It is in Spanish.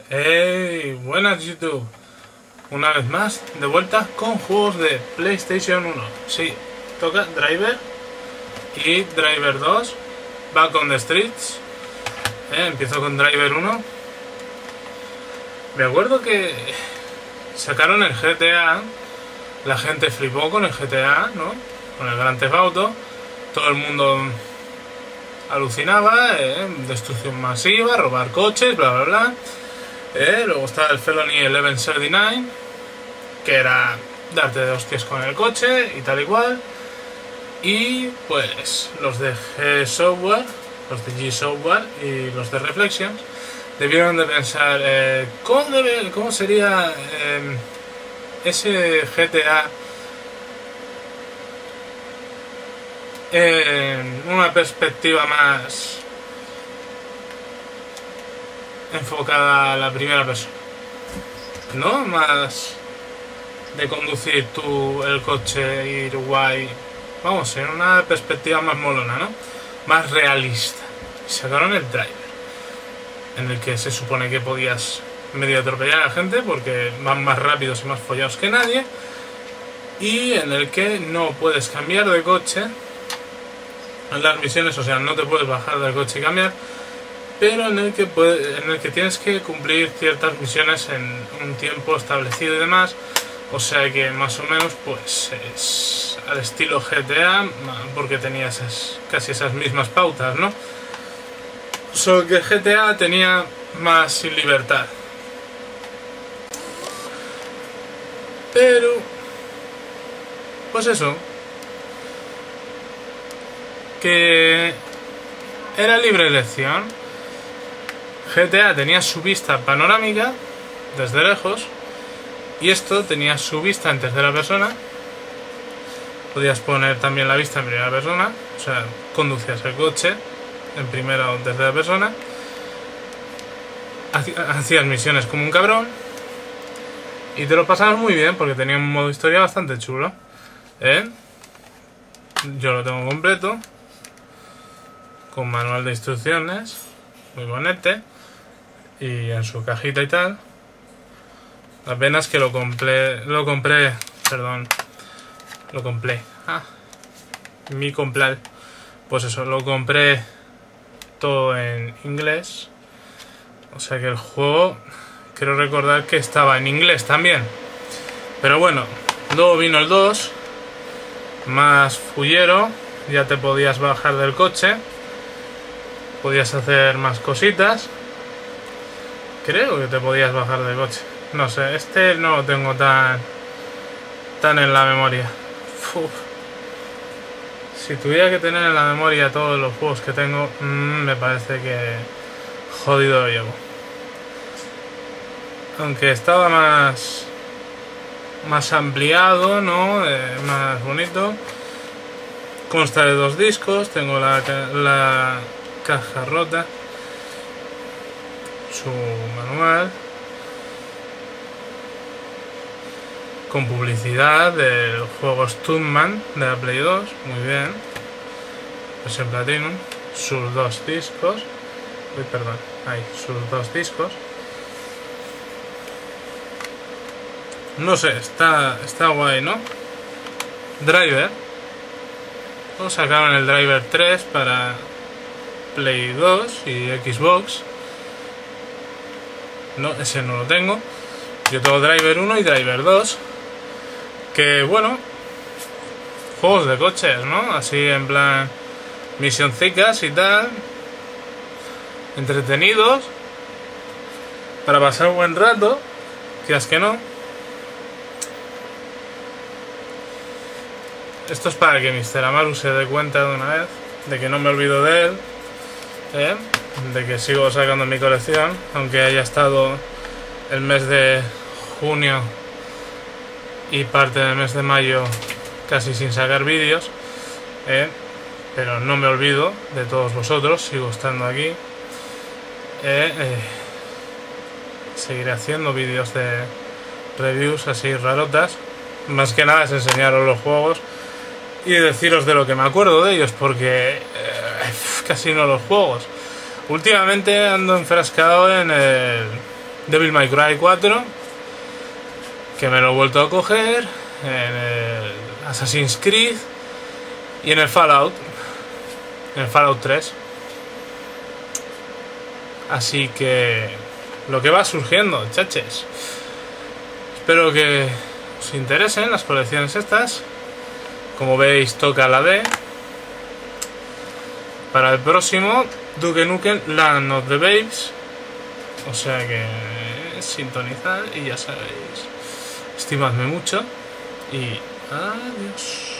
Hey, buenas YouTube. Una vez más, de vuelta con juegos de PlayStation 1. Sí, toca Driver y Driver 2. Back on the Streets. Empiezo con Driver 1. Me acuerdo que sacaron el GTA. La gente flipó con el GTA, ¿no? Con el Grand Theft Auto. Todo el mundo alucinaba, destrucción masiva, robar coches, bla bla bla. Luego está el Felony 1139, que era darte de hostias con el coche y tal y cual. Y pues los de G-Software, los de G-Software y los de Reflections debieron de pensar ¿cómo sería ese GTA en una perspectiva más enfocada a la primera persona, ¿no? Más de conducir tú el coche, ir guay, vamos, en una perspectiva más molona, ¿no? Más realista. Y sacaron el Driver, en el que se supone que podías medio atropellar a la gente porque van más rápidos y más follados que nadie, y en el que no puedes cambiar de coche en las misiones, o sea, no te puedes bajar del coche y cambiar, pero en el que tienes que cumplir ciertas misiones en un tiempo establecido y demás. O sea que más o menos pues es al estilo GTA, porque tenía casi esas mismas pautas, ¿no? Solo que GTA tenía más libertad. Pero pues eso, que era libre elección. GTA tenía su vista panorámica desde lejos y esto tenía su vista en tercera persona. Podías poner también la vista en primera persona, o sea, conducías el coche en primera o tercera persona, hacías misiones como un cabrón y te lo pasabas muy bien porque tenía un modo historia bastante chulo, Yo lo tengo completo con manual de instrucciones, muy bonete, y en su cajita y tal. Apenas que lo compré, mi comprar, pues eso, lo compré todo en inglés, o sea que el juego quiero recordar que estaba en inglés también, pero bueno, luego vino el 2, más fullero, ya te podías bajar del coche, podías hacer más cositas. Creo que te podías bajar del coche. No sé, este no lo tengo tan en la memoria. Uf. Si tuviera que tener en la memoria todos los juegos que tengo, me parece que jodido lo llevo. Aunque estaba más ampliado, ¿no? Más bonito. Consta de 2 discos. Tengo la caja rota, su manual con publicidad del juego Stuntman de la Play 2, muy bien, pues en Platinum, sus 2 discos, sus 2 discos, no sé, está guay, ¿no? Driver, luego sacaron el Driver 3 para Play 2 y Xbox. No, ese no lo tengo. Yo tengo Driver 1 y Driver 2. Que bueno, juegos de coches, ¿no? Así en plan misioncicas y tal, entretenidos, para pasar un buen rato, quieras que no. Esto es para que Mr. Amaru se dé cuenta de una vez de que no me olvido de él, de que sigo sacando mi colección, aunque haya estado el mes de junio y parte del mes de mayo casi sin sacar vídeos, pero no me olvido de todos vosotros, sigo estando aquí, seguiré haciendo vídeos de reviews así rarotas. Más que nada es enseñaros los juegos y deciros de lo que me acuerdo de ellos, porque casi no los juegos. Últimamente ando enfrascado en el Devil May Cry 4, que me lo he vuelto a coger, en el Assassin's Creed y en el Fallout 3. Así que lo que va surgiendo, chaches. Espero que os interesen las colecciones estas. Como veis, toca la D. Para el próximo, Duke Nukem Land of the Babes. O sea que sintonizad y ya sabéis. Estimadme mucho y adiós.